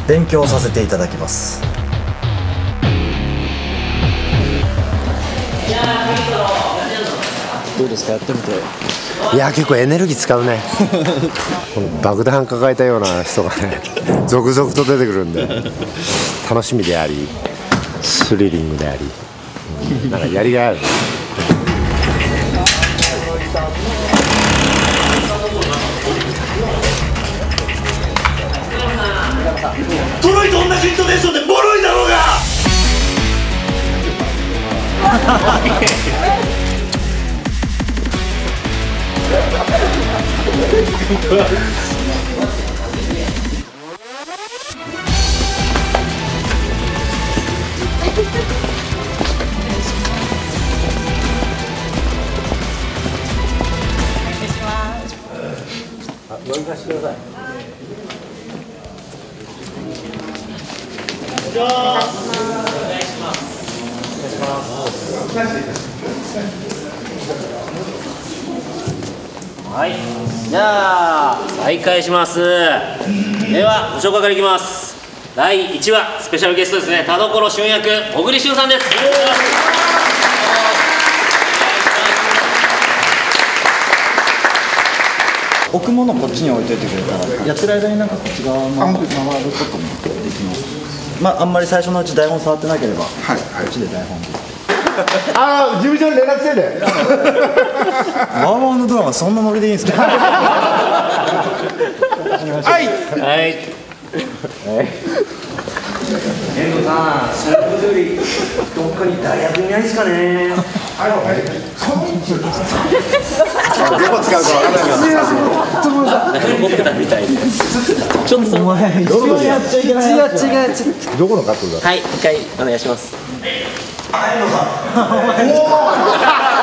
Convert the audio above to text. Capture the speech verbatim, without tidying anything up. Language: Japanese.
勉強させていただきます。 どうですか、やってみて。 いや結構エネルギー使うねこの爆弾抱えたような人がね続々と出てくるんで楽しみでありスリリングであり、うん、なんかやりがいあるね。 トロイと同じイントネーションでボロいだろうが乗り出してください。 お願いします。 はい、じゃあ再開します。ではご紹介からいきます。だいいちわスペシャルゲストですね、田所俊役小栗旬さんです。 置くものこっちに置いといてくれたら、やってる間になんかこっち側の回ることもできます。まああんまり最初のうち台本触ってなければ、はいはい、こっちで台本で。 ああ、事務所に連絡せんで。 ワーワーのドラマそんなノリでいいんですか。 はいはい。 遠藤さん、それよりどっかに大学にないですかね。 どこ使うかわからない。 思ってたみたいで。ちょっとお前一応やっちゃいけない。違う違うちょっと。 どこのカットだ。 はい、一回お願いします。 遠藤さん。